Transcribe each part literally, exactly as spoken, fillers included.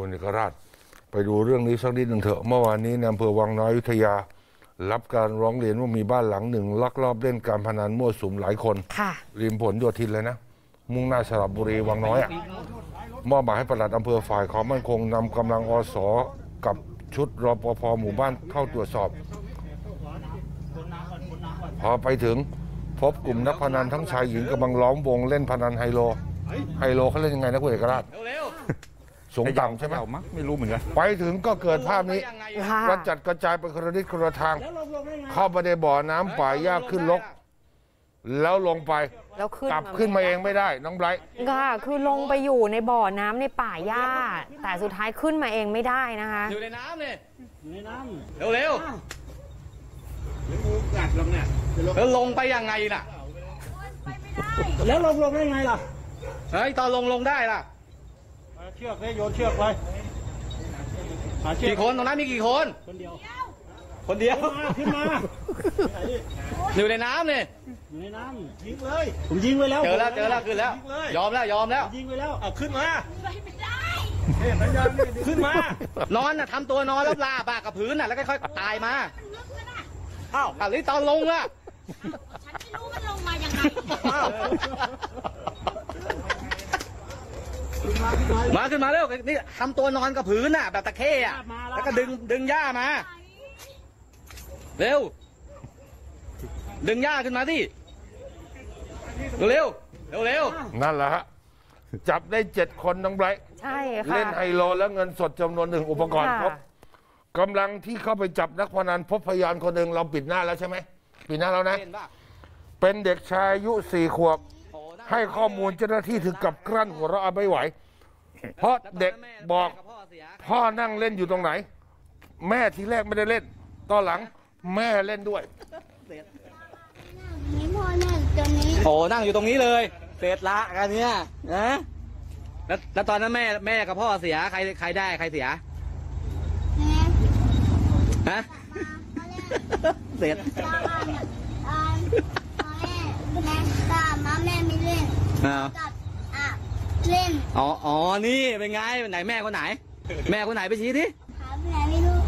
คุณเอกราชไปดูเรื่องนี้สักนิดหนึ่งเถอะเมื่อวานนี้ในอำเภอวังน้อยอยุธยารับการร้องเรียนว่ามีบ้านหลังหนึ่งลักลอบเล่นการพนันมั่วสุมหลายคนริมผลโยธินเลยนะมุ่งหน้าสระบุรีวังน้อยอ่ะมอบหมายให้ปลัดอำเภอฝ่ายความมั่นคงนำกำลังอสกับชุดรปภหมู่บ้านเข้าตรวจสอบพอไปถึงพบกลุ่มนักพนันทั้งชายหญิงกำลังล้อมวงเล่นพนันไฮโลไฮโลเขาเล่นยังไงนะคุณเอกราชสูงต่ำใช่ไหมไม่รู้เหมือนกันไปถึงก็เกิดภาพนี้กระจัดกระจายไปคนละทิศคนละทางเข้าไปในบ่อน้ำป่าหญ้าขึ้นลกแล้วลงไปกลับขึ้นมาเองไม่ได้น้องไบรท์ค่ะคือลงไปอยู่ในบ่อน้ำในป่าหญ้าแต่สุดท้ายขึ้นมาเองไม่ได้นะคะอยู่ในน้ำเลยอยู่ในน้ำเร็วเร็วกัดลงเนี่ยแล้วลงไปยังไงล่ะแล้วลงลงได้ไงล่ะเฮ้ยตอนลงลงได้ล่ะเชือกเลยโยนเชือกไปกี่คนตรงนั้นมีกี่คนคนเดียวคนเดียวขึ้นมาอยู่ในน้ำเนี่ยอยู่ในน้ำยิงเลยผมยิงไว้แล้วเจอแล้วเจอแล้วขึ้นแล้วยอมแล้วยอมแล้วยิงไว้แล้วเอาขึ้นมาไม่ได้ขึ้นมานอนน่ะทำตัวนอนแล้วลาบากกับพื้นน่ะแล้วค่อยๆตายมาอ้าวอันนี้ตอนลงอ่ะฉันไม่รู้มันลงมายังไงมาขึ้นมาเร็วนี่ทำตัวนอนกับพื้นน่ะแบบตะเข้อ่ะแล้วก็ดึงดึงหญ้ามาเร็วดึงหญ้าขึ้นมาดิเร็วเร็วเร็วนั่นแหละฮะจับได้เจ็ดคนน้องไบรท์ใช่ค่ะเล่นไฮโลแล้วเงินสดจำนวนหนึ่งอุปกรณ์ครบกำลังที่เข้าไปจับนักพนันพบพยานคนหนึ่งเราปิดหน้าแล้วใช่ไหมปิดหน้าแล้วนะเป็นเด็กชายอายุสี่ขวบให้ข้อมูลเจ้าหน้าที่ถึงกับกลั้นหัวเราะไม่ไหวเพราะเด็กบอกพ่อนั่งเล่นอยู่ตรงไหนแม่ทีแรกไม่ได้เล่นตอนหลังแม่เล่นด้วยนี่พ่อนั่งตรงนี้โอ้นั่งอยู่ตรงนี้เลยเสร็จละกันเนี้ยนะแล้วแล้วตอนนั้นแม่แม่กับพ่อเสียใครใครได้ใครเสียฮะเสร็จแม่แม่ตามาแม่ไม่เล่นกับอ่ะเล่นอ๋ออ๋อนี่เป็นไงไหนแม่คนไหนแม่คนไหนไปชี้ดิหาไปไหนไม่รู้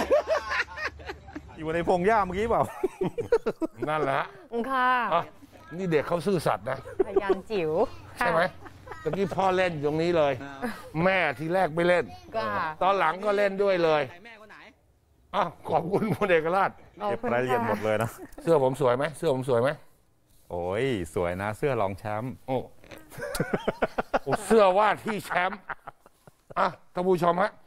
อยู่ในพงหญ้าเมื่อกี้เปล่านั่นแหละค่ะนี่เด็กเขาซื่อสัตย์นะพยานจิ๋วใช่ไหมตะกี้พ่อเล่นตรงนี้เลยแม่ทีแรกไม่เล่นตอนหลังก็เล่นด้วยเลยอ่ะขอบคุณคุณเอกราชเก็บรายละเอียดหมดเลยนะเสื้อผมสวยไหมเสื้อผมสวยไหมโอ้ยสวยนะเสื้อรองแชมป์โอ้เสื้อว่าที่แชมป์อ่ะท่านผู้ชมฮะ